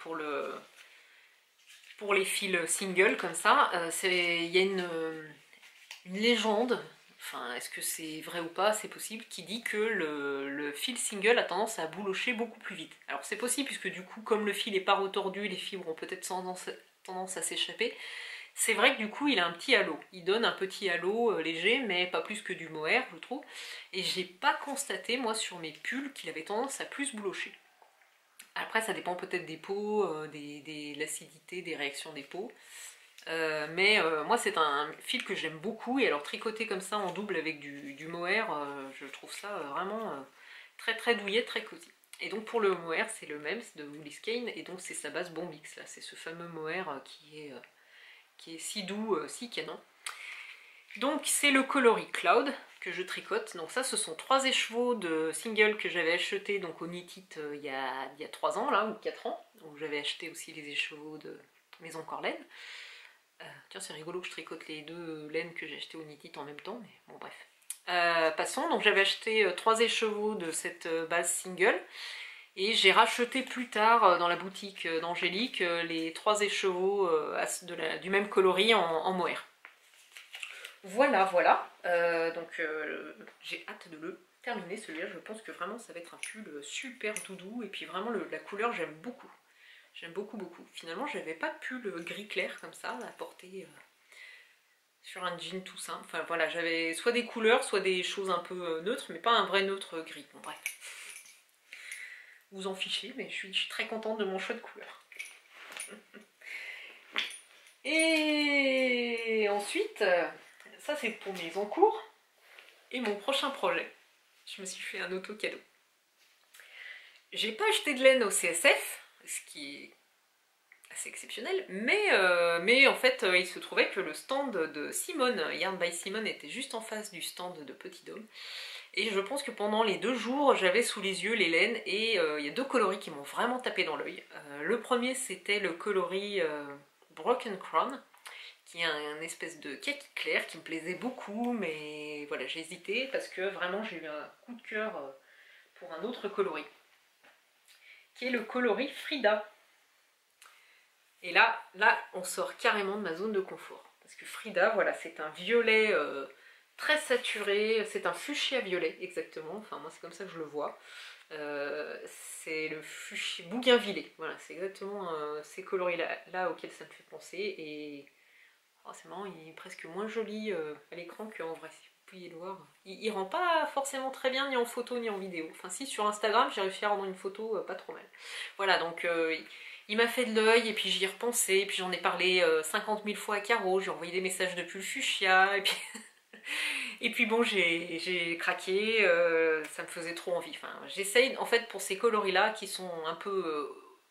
pour les fils single comme ça. Il y a une légende, enfin est-ce que c'est vrai ou pas, c'est possible, qui dit que le fil single a tendance à boulocher beaucoup plus vite. Alors c'est possible puisque du coup comme le fil n'est pas retordu, les fibres ont peut-être tendance à s'échapper. C'est vrai que du coup il a un petit halo, il donne un petit halo léger mais pas plus que du mohair je trouve. Et j'ai pas constaté moi sur mes pulls qu'il avait tendance à plus boulocher. Après ça dépend peut-être des peaux, de l'acidité, des réactions des peaux. Mais moi c'est un fil que j'aime beaucoup, et alors tricoter comme ça en double avec du mohair, je trouve ça vraiment très très douillet, très cosy. Et donc pour le mohair c'est le même, c'est de Woolly Skein, et donc c'est sa base Bombix là, c'est ce fameux mohair qui est si doux, si canon. Donc c'est le coloris Cloud que je tricote, donc ça ce sont 3 écheveaux de single que j'avais acheté donc au Knit It il y a 3 ans là, ou 4 ans, donc j'avais acheté aussi les écheveaux de Maison Corlaine. Tiens, c'est rigolo que je tricote les deux laines que j'ai achetées au Knit It en même temps, mais bon bref. Passons, donc j'avais acheté 3 écheveaux de cette base single, et j'ai racheté plus tard dans la boutique d'Angélique les 3 écheveaux du même coloris en mohair. Voilà, voilà. Donc j'ai hâte de le terminer celui-là, je pense que vraiment ça va être un pull super doudou, et puis vraiment la couleur j'aime beaucoup. J'aime beaucoup beaucoup. Finalement, j'avais pas pu le gris clair comme ça à porter sur un jean tout simple. Enfin voilà, j'avais soit des couleurs, soit des choses un peu neutres, mais pas un vrai neutre gris. Bon bref. Vous en fichez, mais je suis très contente de mon choix de couleur. Et ensuite, ça c'est pour mes encours et mon prochain projet. Je me suis fait un auto-cadeau. J'ai pas acheté de laine au CSF, ce qui est assez exceptionnel, mais en fait il se trouvait que le stand de Simone, Yarn by Simone, était juste en face du stand de Petit Dôme. Et je pense que pendant les 2 jours, j'avais sous les yeux les laines et il y a 2 coloris qui m'ont vraiment tapé dans l'œil. Le premier c'était le coloris Broken Crown, qui est un espèce de kaki clair qui me plaisait beaucoup, mais voilà, j'ai hésité parce que vraiment j'ai eu un coup de cœur pour un autre coloris, qui est le coloris Frida. Et là, on sort carrément de ma zone de confort. Parce que Frida, voilà, c'est un violet très saturé, c'est un fuchsia violet, exactement. Enfin, moi, c'est comme ça que je le vois. C'est le fuchsia bougainvillé. Voilà, c'est exactement ces coloris-là auxquels ça me fait penser. Et oh, c'est marrant, il est presque moins joli à l'écran qu'en vrai, si vous pouviez le voir. Il rend pas forcément très bien, ni en photo, ni en vidéo. Enfin, si, sur Instagram, j'ai réussi à rendre une photo pas trop mal. Voilà, donc... il m'a fait de l'œil et puis j'y ai repensé, et puis j'en ai parlé 50 000 fois à Caro, j'ai envoyé des messages depuis le fuchsia, et puis, et puis bon, j'ai craqué, ça me faisait trop envie. Enfin, j'essaye, en fait, pour ces coloris-là, qui sont un peu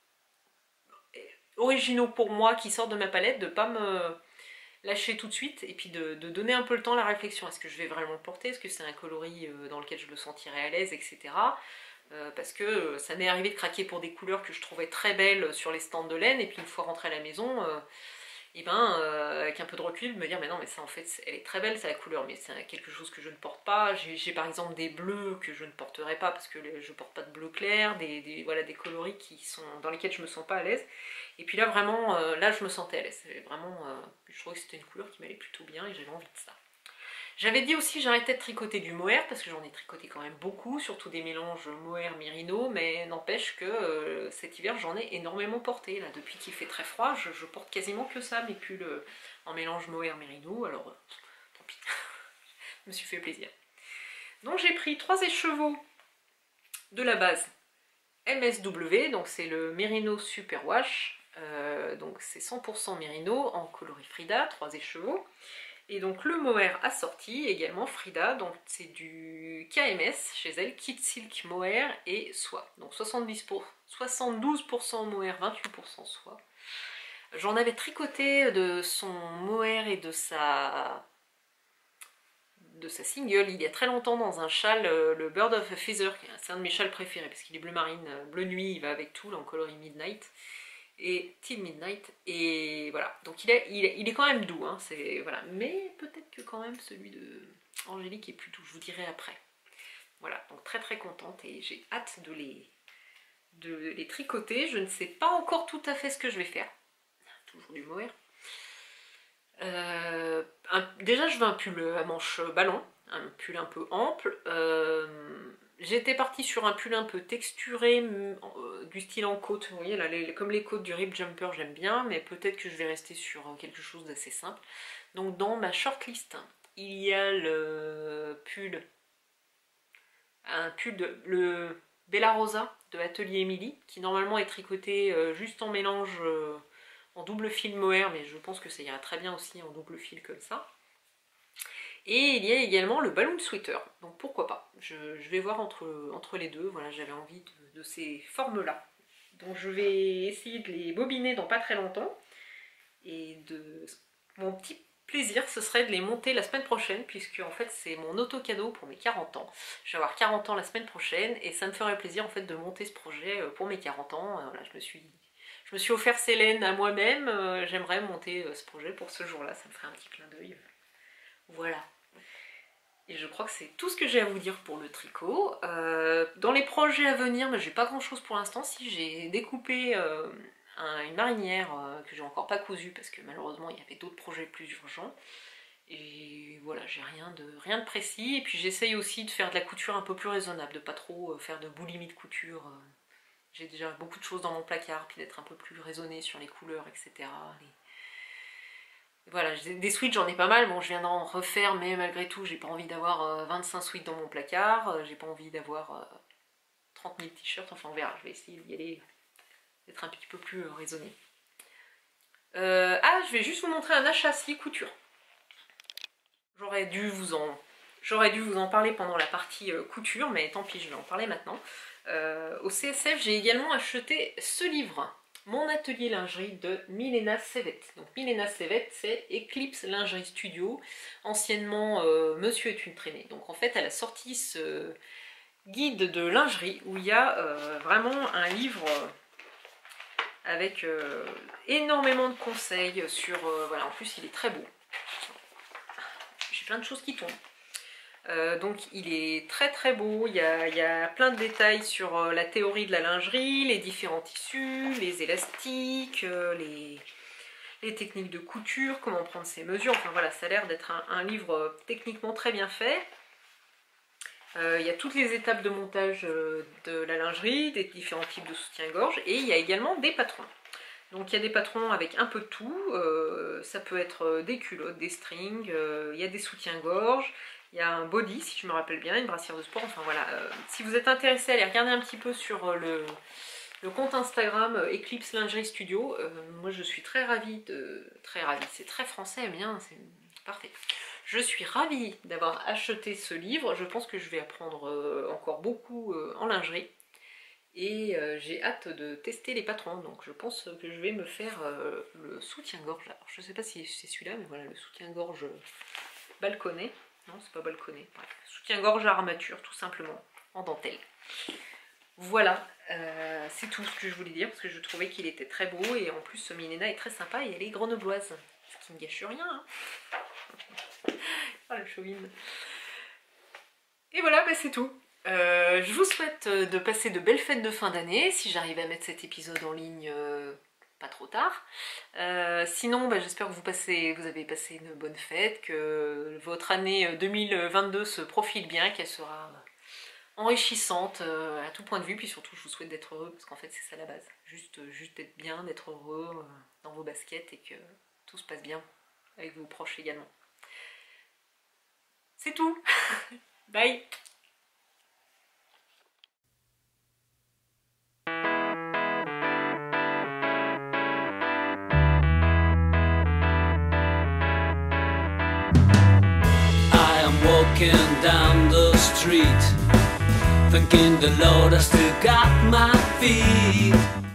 originaux pour moi, qui sortent de ma palette, de pas me lâcher tout de suite, et puis de donner un peu le temps à la réflexion. Est-ce que je vais vraiment le porter? Est-ce que c'est un coloris dans lequel je me sentirai à l'aise, etc. Parce que ça m'est arrivé de craquer pour des couleurs que je trouvais très belles sur les stands de laine, et puis une fois rentrée à la maison, avec un peu de recul, de me dire mais non, mais ça en fait elle est très belle, c'est la couleur, mais c'est quelque chose que je ne porte pas. J'ai par exemple des bleus que je ne porterai pas parce que je porte pas de bleu clair, voilà, des coloris dans lesquels je me sens pas à l'aise. Et puis là vraiment, là je me sentais à l'aise. Vraiment, je trouvais que c'était une couleur qui m'allait plutôt bien et j'avais envie de ça. J'avais dit aussi que j'arrêtais de tricoter du mohair, parce que j'en ai tricoté quand même beaucoup, surtout des mélanges mohair-mérino, mais n'empêche que cet hiver j'en ai énormément porté. Là, depuis qu'il fait très froid, je porte quasiment que ça, mes pulls en mélange mohair-mérino, alors tant pis, je me suis fait plaisir. Donc j'ai pris 3 écheveaux de la base MSW, donc c'est le Merino Super Wash, donc c'est 100% Merino en coloris Frida, 3 écheveaux. Et donc le mohair assorti, également Frida, donc c'est du KMS chez elle, Kit Silk Mohair et soie. Donc 72% mohair, 28% soie. J'en avais tricoté de son mohair et de sa single il y a très longtemps dans un châle, le Bird of a Feather, c'est un de mes châles préférés parce qu'il est bleu marine, bleu nuit, il va avec tout, là en coloris Midnight. Et Till Midnight, et voilà, donc il est quand même doux, hein, voilà. Mais peut-être que quand même celui de Angélique est plus doux, je vous dirai après. Voilà, donc très très contente et j'ai hâte de les tricoter. Je ne sais pas encore tout à fait ce que je vais faire, toujours du mohair. Déjà je veux un pull à manches ballon, un pull un peu ample. J'étais partie sur un pull un peu texturé, du style en côte, vous voyez là, comme les côtes du Rip Jumper j'aime bien, mais peut-être que je vais rester sur quelque chose d'assez simple. Donc dans ma shortlist, il y a le pull, le Bella Rosa de Atelier Emily, qui normalement est tricoté juste en mélange en double fil mohair, mais je pense que ça ira très bien aussi en double fil comme ça. Et il y a également le Balloon Sweater, donc pourquoi pas. Je vais voir entre les deux, voilà, j'avais envie de ces formes-là. Donc je vais essayer de les bobiner dans pas très longtemps. Et mon petit plaisir, ce serait de les monter la semaine prochaine, puisque en fait c'est mon auto-cadeau pour mes 40 ans. Je vais avoir 40 ans la semaine prochaine, et ça me ferait plaisir en fait de monter ce projet pour mes 40 ans. Voilà, je me suis offert ces laines à moi-même, j'aimerais monter ce projet pour ce jour-là, ça me ferait un petit clin d'œil. Voilà. Et je crois que c'est tout ce que j'ai à vous dire pour le tricot. Dans les projets à venir, j'ai pas grand chose pour l'instant. Si j'ai découpé une marinière que j'ai encore pas cousue parce que malheureusement il y avait d'autres projets plus urgents. Et voilà, j'ai rien de précis. Et puis j'essaye aussi de faire de la couture un peu plus raisonnable, de pas trop faire de boulimie de couture. J'ai déjà beaucoup de choses dans mon placard, puis d'être un peu plus raisonnée sur les couleurs, etc. Voilà, des sweats j'en ai pas mal, bon je viens d'en refaire, mais malgré tout j'ai pas envie d'avoir 25 sweats dans mon placard, j'ai pas envie d'avoir 30 000 t-shirts, enfin on verra, je vais essayer d'y aller, d'être un petit peu plus raisonnée. Je vais juste vous montrer un achat scie couture. J'aurais dû vous en parler pendant la partie couture, mais tant pis, je vais en parler maintenant. Au CSF, j'ai également acheté ce livre, Mon atelier lingerie de Milena Sevet. Donc Milena Sevet, c'est Eclipse Lingerie Studio, anciennement Monsieur est une traînée. Donc en fait, elle a sorti ce guide de lingerie où il y a vraiment un livre avec énormément de conseils sur... voilà, en plus il est très beau. J'ai plein de choses qui tombent. Donc il est très très beau, il y a plein de détails sur la théorie de la lingerie, les différents tissus, les élastiques, les techniques de couture, comment prendre ses mesures. Enfin voilà, ça a l'air d'être un livre techniquement très bien fait. Il y a toutes les étapes de montage de la lingerie, des différents types de soutien-gorge, et il y a également des patrons. Donc il y a des patrons avec un peu de tout, ça peut être des culottes, des strings, il y a des soutiens-gorge, il y a un body si je me rappelle bien, une brassière de sport, enfin voilà. Si vous êtes intéressé, allez regarder un petit peu sur le compte Instagram Eclipse Lingerie Studio. Moi je suis très ravie, c'est très français, bien, c'est parfait. Je suis ravie d'avoir acheté ce livre, je pense que je vais apprendre encore beaucoup en lingerie. Et j'ai hâte de tester les patrons, donc je pense que je vais me faire le soutien-gorge. Alors je sais pas si c'est celui-là, mais voilà, le soutien-gorge balconné. Non, c'est pas balconné, bref. Soutien-gorge à armature, tout simplement, en dentelle. Voilà, c'est tout ce que je voulais dire, parce que je trouvais qu'il était très beau, et en plus ce Milena est très sympa, et elle est grenobloise, ce qui ne gâche rien, hein. Ah, la chauvine. Et voilà, bah, c'est tout. Je vous souhaite de passer de belles fêtes de fin d'année, si j'arrive à mettre cet épisode en ligne pas trop tard. Sinon, bah, j'espère que vous avez passé une bonne fête, que votre année 2022 se profile bien, qu'elle sera enrichissante à tout point de vue, puis surtout je vous souhaite d'être heureux, parce qu'en fait c'est ça la base. Juste d'être bien, d'être heureux dans vos baskets, et que tout se passe bien avec vos proches également. C'est tout. Bye. Walking down the street, thanking the Lord I still got my feet.